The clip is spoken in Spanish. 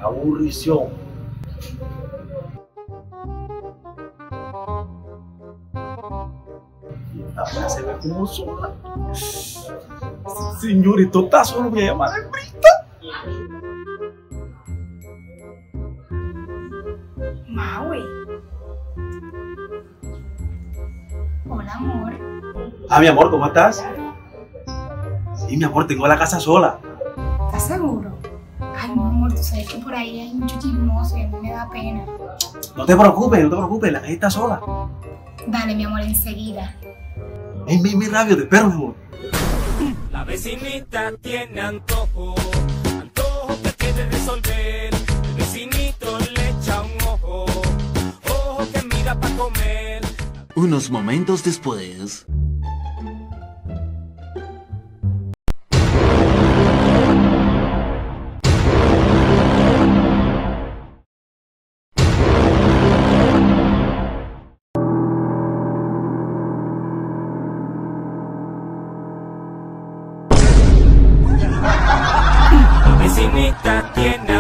aburrición. Y esta vaina se ve como sola. Señorito, está solo, voy a llamar a Brita. Maui. Hola, amor. Ah, mi amor, ¿cómo estás? Sí, mi amor, tengo la casa sola. ¿Estás seguro? Ay, mi amor, tú sabes que por ahí hay mucho chismoso y a mí me da pena. No te preocupes, no te preocupes, la calle está sola. Dale, mi amor, enseguida. Mi rabio, te espero, mi amor. La vecinita tiene antojo, antojo que quiere resolver. El vecinito le echa un ojo, ojo que mira pa' comer. Unos momentos después. La vecinita tiene